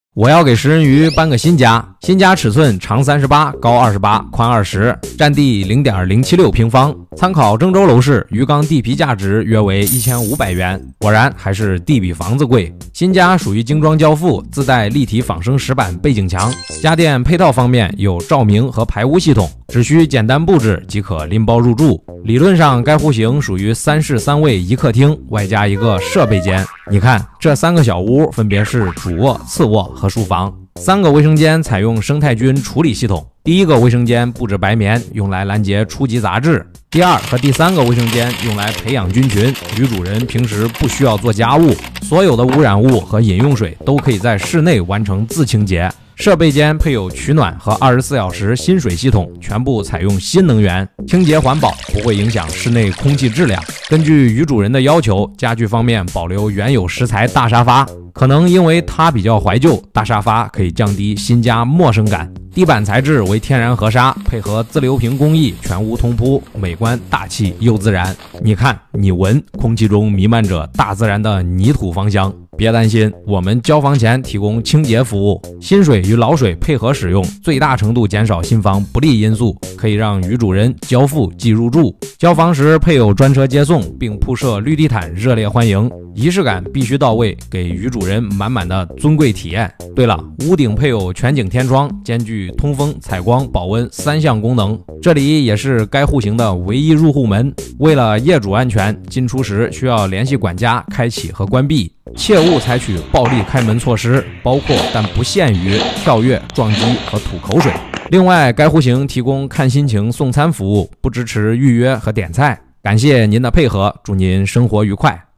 我要给食人鱼搬个新家，新家尺寸长38，高28，宽20，占地0.076平方。参考郑州楼市，鱼缸地皮价值约为1500元。果然还是地比房子贵。新家属于精装交付，自带立体仿生石板背景墙。家电配套方面有照明和排污系统，只需简单布置即可拎包入住。理论上，该户型属于3室3卫1客厅，外加一个设备间。你看，这3个小屋分别是主卧、次卧和书房。3个卫生间采用生态菌处理系统。第一个卫生间布置白棉，用来拦截初级杂质。第2和第3个卫生间用来培养菌群，女主人平时不需要做家务，所有的污染物和饮用水都可以在室内完成自清洁。设备间配有取暖和24小时新水系统，全部采用新能源，清洁环保，不会影响室内空气质量。根据女主人的要求，家具方面保留原有石材大沙发，可能因为它比较怀旧，大沙发可以降低新家陌生感。地板材质为天然河沙，配合自流平工艺，全屋通铺，美观大气又自然。你看，你闻，空气中弥漫着大自然的泥土芳香。别担心，我们交房前提供清洁服务，新水与老水配合使用，最大程度减少新房不利因素，可以让女主人交付即入住。交房时配有专车接送，并铺设绿地毯，热烈欢迎。仪式感必须到位，给女主人满满的尊贵体验。对了，屋顶配有全景天窗，兼具通风、采光、保温3项功能。这里也是该户型的唯一入户门。为了业主安全，进出时需要联系管家开启和关闭，切勿采取暴力开门措施，包括但不限于跳跃、撞击和吐口水。另外，该户型提供看心情送餐服务，不支持预约和点菜。感谢您的配合，祝您生活愉快。